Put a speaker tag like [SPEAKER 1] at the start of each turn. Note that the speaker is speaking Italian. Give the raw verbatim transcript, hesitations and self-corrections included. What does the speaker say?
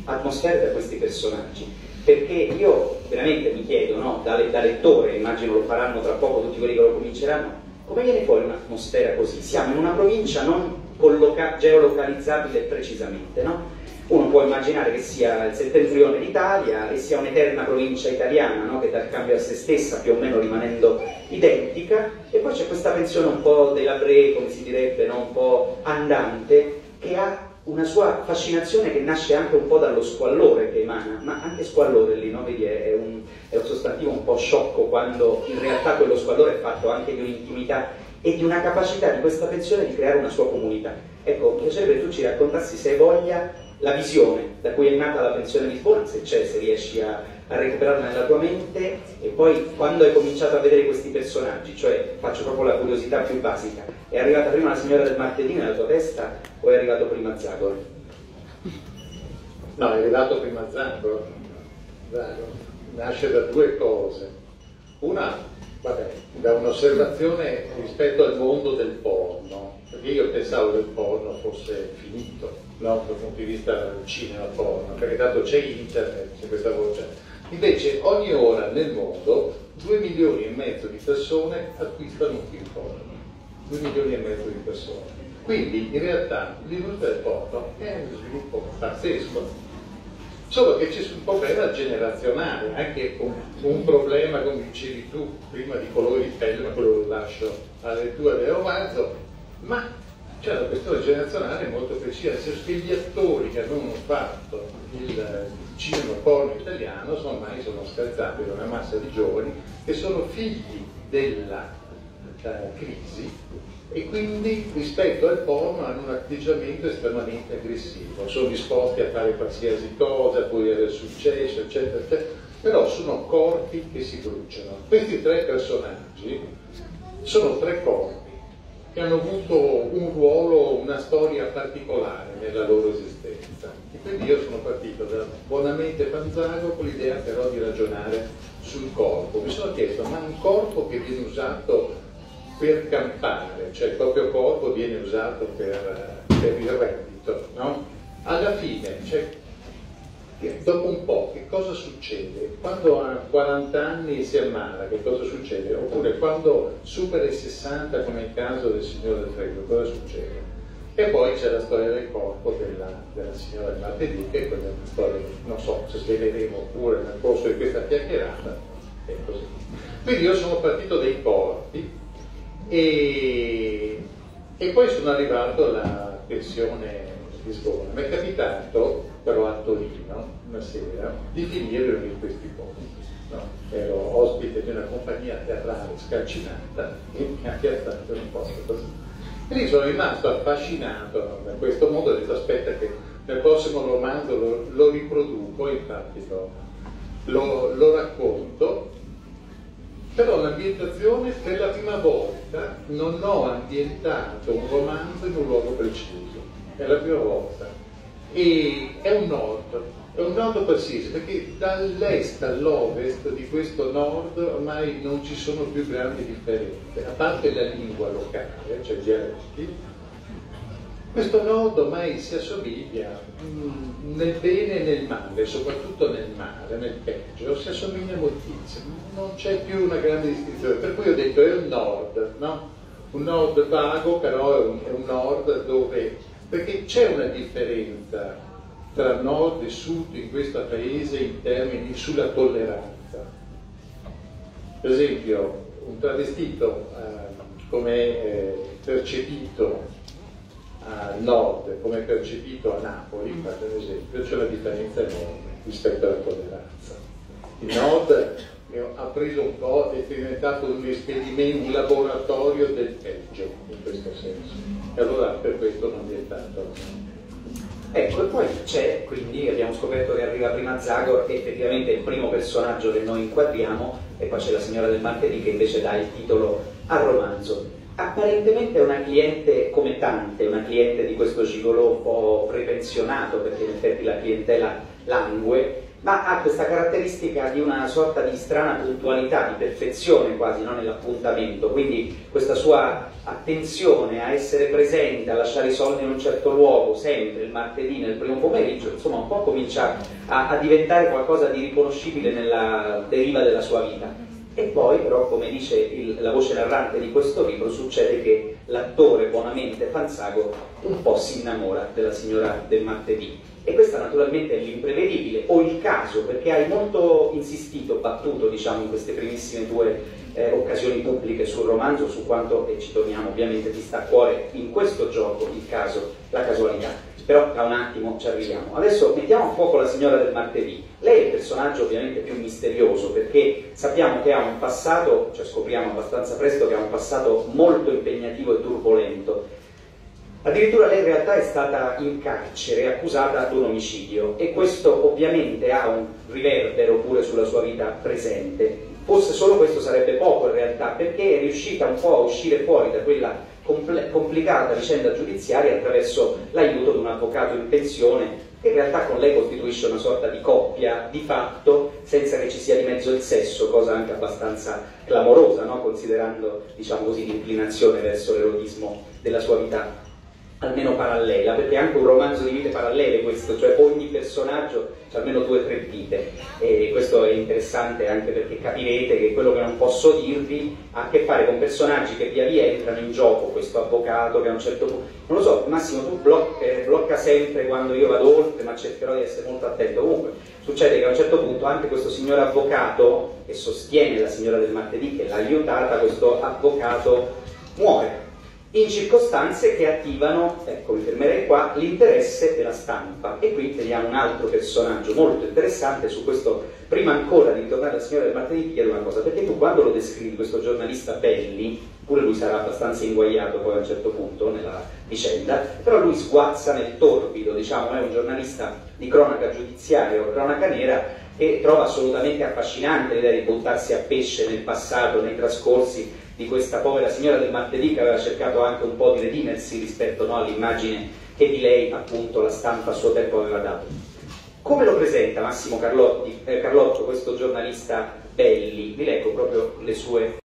[SPEAKER 1] atmosfere da questi personaggi, perché io veramente mi chiedo, no, da, da lettore, immagino lo faranno tra poco tutti quelli che lo cominceranno, come viene fuori un'atmosfera così? Siamo in una provincia non geolocalizzabile precisamente, no? Uno può immaginare che sia il settentrione d'Italia e sia un'eterna provincia italiana, no? Che dal cambio a se stessa più o meno rimanendo identica, e poi c'è questa pensione un po' della Bre, come si direbbe, no? Un po' andante, che ha una sua fascinazione che nasce anche un po' dallo squallore che emana, ma anche squallore lì, no? Vedi, è un, è un sostantivo un po' sciocco, quando in realtà quello squallore è fatto anche di un'intimità e di una capacità di questa pensione di creare una sua comunità. Ecco, mi piacerebbe che tu ci raccontassi, se hai voglia, la visione da cui è nata la pensione di Lisbona, se c'è, se riesci a, a recuperarla nella tua mente, e poi quando hai cominciato a vedere questi personaggi, cioè faccio proprio la curiosità più basica, è arrivata prima la signora del martedì nella tua testa o è arrivato prima Zagor?
[SPEAKER 2] No, è arrivato prima Zagor. Zagor nasce da due cose. Una, vabbè, da un'osservazione rispetto al mondo del porno, perché io pensavo che il porno fosse finito, no, dal punto di vista del cinema porno, perché tanto c'è internet, c'è questa voce. Invece ogni ora nel mondo due milioni e mezzo di persone acquistano un film porno, due milioni e mezzo di persone. Quindi in realtà l'industria del porno è uno sviluppo pazzesco. Solo che c'è un problema generazionale, anche un, un problema, come dicevi tu, prima di colore di pelle, ma quello lo lascio alla lettura del romanzo, ma c'è una questione generazionale molto precisa, nel senso che gli attori che avevano fatto il cinema porno italiano ormai sono scalzati da una massa di giovani che sono figli della uh, crisi, e quindi rispetto al porno hanno un atteggiamento estremamente aggressivo, sono disposti a fare qualsiasi cosa, poi avere successo, eccetera, eccetera, però sono corpi che si bruciano. Questi tre personaggi sono tre corpi che hanno avuto un ruolo, una storia particolare nella loro esistenza, e quindi io sono partito da Buonamente Panzago con l'idea però di ragionare sul corpo. Mi sono chiesto, ma un corpo che viene usato per campare, cioè il proprio corpo viene usato per, per il reddito, no? Alla fine, cioè, dopo un po', che cosa succede? Quando ha quaranta anni si ammala, che cosa succede? Oppure quando supera i sessanta, come il caso del signor Del Freddo, cosa succede? E poi c'è la storia del corpo della, della signora del martedì, che quella è una storia, non so se sveleremo pure nel corso di questa chiacchierata, e così. Quindi io sono partito dai corpi, E, e poi sono arrivato alla pensione di Lisbona. Mi è capitato però a Torino una sera di finire in questi posti, no? Ero ospite di una compagnia teatrale scalcinata e mi ha piazzato in un posto così, e lì sono rimasto affascinato, no, da questo mondo. Ho detto aspetta che nel prossimo romanzo lo, lo riproduco, infatti lo, lo, lo racconto. Però l'ambientazione, per la prima volta non ho ambientato un romanzo in un luogo preciso, è la prima volta, e è un nord, è un nord preciso, perché dall'est all'ovest di questo nord ormai non ci sono più grandi differenze, a parte la lingua locale, cioè dialetti. Questo nord ormai si assomiglia mh, nel bene e nel male, soprattutto nel male, nel peggio, si assomiglia moltissimo, non c'è più una grande distinzione, per cui ho detto è un nord, no? Un nord vago, però è un, è un nord dove, perché c'è una differenza tra nord e sud in questo paese in termini sulla tolleranza. Per esempio, un travestito eh, come è percepito al nord, come è percepito a Napoli, per esempio, c'è una differenza enorme rispetto alla tolleranza. Il nord ha preso un po', è diventato un esperimento, un laboratorio del peggio, in questo senso. E allora per questo non è diventato.
[SPEAKER 1] Ecco, e poi c'è, quindi abbiamo scoperto che arriva prima Zagor, che effettivamente è il primo personaggio che noi inquadriamo, e poi c'è la signora del martedì che invece dà il titolo al romanzo. Apparentemente è una cliente come tante, una cliente di questo gigolò un po' prepensionato, perché in effetti la clientela langue, ma ha questa caratteristica di una sorta di strana puntualità, di perfezione quasi, no? Nell'appuntamento, quindi questa sua attenzione a essere presente, a lasciare i soldi in un certo luogo, sempre il martedì nel primo pomeriggio, insomma un po' comincia a, a diventare qualcosa di riconoscibile nella deriva della sua vita. E poi però, come dice il, la voce narrante di questo libro, succede che l'attore buonamente Fanzago un po' si innamora della signora del martedì. E questa naturalmente è l'imprevedibile, o il caso, perché hai molto insistito, battuto diciamo in queste primissime due eh, occasioni pubbliche sul romanzo, su quanto, e ci torniamo ovviamente, ti sta a cuore in questo gioco il caso, la casualità. Però tra un attimo ci arriviamo. Adesso mettiamo a fuoco la signora del martedì. Lei è il personaggio ovviamente più misterioso, perché sappiamo che ha un passato, cioè scopriamo abbastanza presto che ha un passato molto impegnativo e turbolento. Addirittura lei in realtà è stata in carcere accusata di un omicidio, e questo ovviamente ha un riverbero pure sulla sua vita presente. Forse solo questo sarebbe poco in realtà, perché è riuscita un po' a uscire fuori da quella complicata vicenda giudiziaria attraverso l'aiuto di un avvocato in pensione, che in realtà con lei costituisce una sorta di coppia di fatto, senza che ci sia di mezzo il sesso, cosa anche abbastanza clamorosa, no? Considerando, diciamo così, l'inclinazione verso l'erotismo della sua vita, almeno parallela, perché è anche un romanzo di vite parallele questo, cioè ogni personaggio ha almeno due o tre vite, e questo è interessante anche perché capirete che quello che non posso dirvi ha a che fare con personaggi che via via entrano in gioco. Questo avvocato che a un certo punto, non lo so, Massimo, tu blocca, eh, blocca sempre quando io vado oltre, ma cercherò di essere molto attento. Comunque succede che a un certo punto anche questo signor avvocato, che sostiene la signora del martedì che l'ha aiutata, questo avvocato muore in circostanze che attivano, ecco mi fermerei qua, l'interesse della stampa. E qui vediamo un altro personaggio molto interessante. Su questo, prima ancora di ritornare alla signora del martedì, ti chiedo una cosa, perché tu quando lo descrivi, questo giornalista Belli, pure lui sarà abbastanza inguaiato poi a un certo punto nella vicenda, però lui sguazza nel torbido, diciamo, è un giornalista di cronaca giudiziaria o cronaca nera, e trova assolutamente affascinante l'idea di buttarsi a pesce nel passato, nei trascorsi di questa povera signora del martedì, che aveva cercato anche un po' di redimersi rispetto, no, all'immagine che di lei appunto la stampa a suo tempo aveva dato. Come lo presenta Massimo Carlotti, eh, Carlotto, questo giornalista Belli? Vi leggo proprio le sue